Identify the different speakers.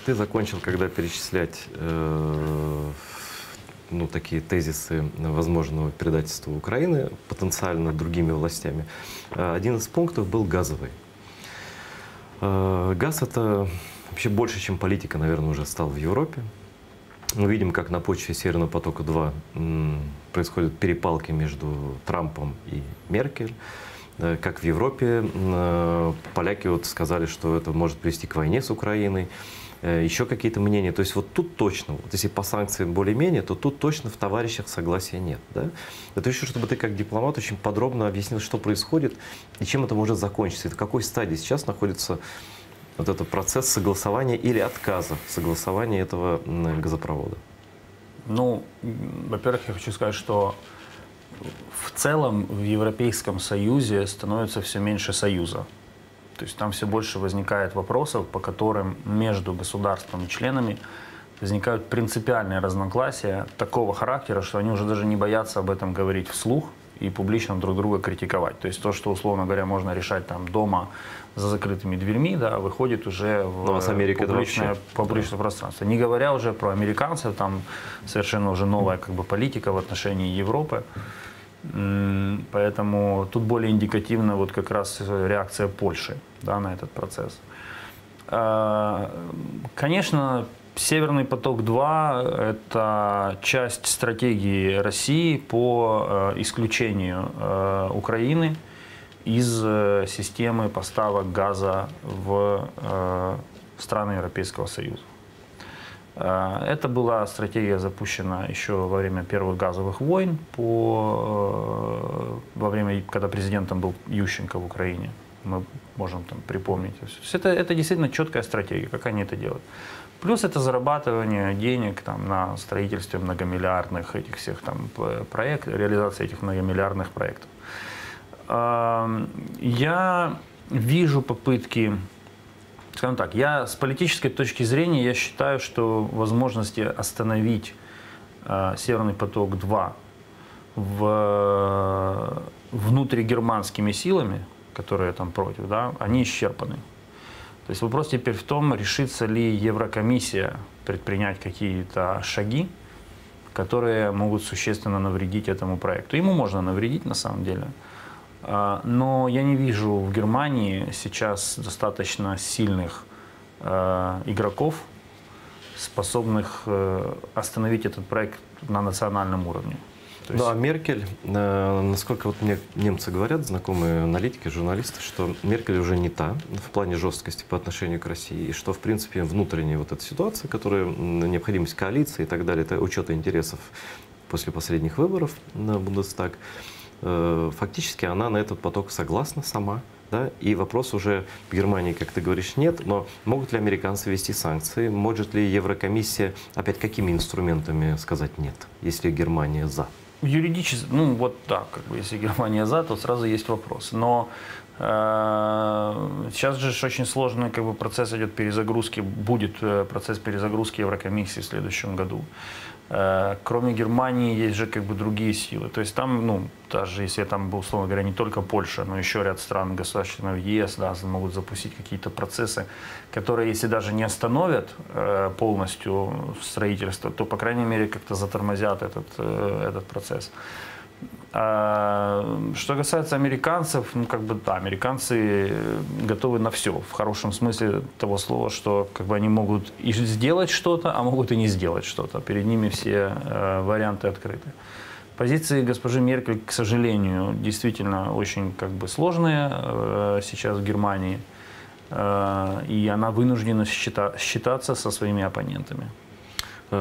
Speaker 1: Ты закончил, когда перечислять ну, такие тезисы возможного предательства Украины потенциально другими властями. Один из пунктов был газовый. Газ — это вообще больше, чем политика, наверное, уже стал в Европе. Мы видим, как на почве Северного потока-2 происходят перепалки между Трампом и Меркель. Как в Европе поляки вот сказали, что это может привести к войне с Украиной. Еще какие-то мнения. То есть вот тут точно, вот если по санкциям более-менее, то тут точно в товарищах согласия нет. Да? Это еще, чтобы ты как дипломат очень подробно объяснил, что происходит и чем это может закончиться. И в какой стадии сейчас находится вот этот процесс согласования или отказа согласования этого газопровода?
Speaker 2: Ну, во-первых, я хочу сказать, что в целом в Европейском Союзе становится все меньше союза. То есть там все больше возникает вопросов, по которым между государствами-членами возникают принципиальные разногласия такого характера, что они уже даже не боятся об этом говорить вслух и публично друг друга критиковать. То есть то, что, условно говоря, можно решать там дома за закрытыми дверьми, да, выходит уже в публичное пространство. Не говоря уже про американцев, там совершенно уже новая как бы политика в отношении Европы. Поэтому тут более индикативна вот как раз реакция Польши, да, на этот процесс. Конечно, Северный поток-2 – это часть стратегии России по исключению Украины из системы поставок газа в страны Европейского Союза. Это была стратегия запущена еще во время первых газовых войн, во время, когда президентом был Ющенко в Украине. Мы можем там припомнить. То есть это действительно четкая стратегия, как они это делают. Плюс это зарабатывание денег там, на строительстве многомиллиардных этих всех там проектов, реализация этих многомиллиардных проектов. Я вижу попытки. Скажем так, я с политической точки зрения я считаю, что возможности остановить Северный поток-2 внутригерманскими силами, которые там против, да, они исчерпаны. То есть вопрос теперь в том, решится ли Еврокомиссия предпринять какие-то шаги, которые могут существенно навредить этому проекту. Ему можно навредить на самом деле. Но я не вижу в Германии сейчас достаточно сильных игроков, способных остановить этот проект на национальном уровне.
Speaker 1: Да, Меркель, насколько вот мне немцы говорят, знакомые аналитики, журналисты, что Меркель уже не та в плане жесткости по отношению к России, и что, в принципе, внутренняя вот эта ситуация, которая необходимость коалиции и так далее, это учета интересов после последних выборов на Бундестаг, фактически она на этот поток согласна сама. Да? И вопрос уже в Германии, как ты говоришь, нет, но могут ли американцы ввести санкции? Может ли Еврокомиссия, опять какими инструментами сказать нет, если Германия за?
Speaker 2: Юридически, ну вот так, как бы, если Германия за, то сразу есть вопрос. Но сейчас же очень сложный как бы, процесс идет перезагрузки, будет процесс перезагрузки Еврокомиссии в следующем году. Кроме Германии есть же как бы другие силы. То есть там, ну, даже если там, условно говоря, не только Польша, но еще ряд стран, государств-членов ЕС, да, могут запустить какие-то процессы, которые, если даже не остановят полностью строительство, то, по крайней мере, как-то затормозят этот процесс. Что касается американцев, ну, как бы, да, американцы готовы на все, в хорошем смысле того слова, что как бы они могут и сделать что-то, а могут и не сделать что-то. Перед ними все варианты открыты. Позиции госпожи Меркель, к сожалению, действительно очень как бы сложные сейчас в Германии, и она вынуждена считаться со своими оппонентами.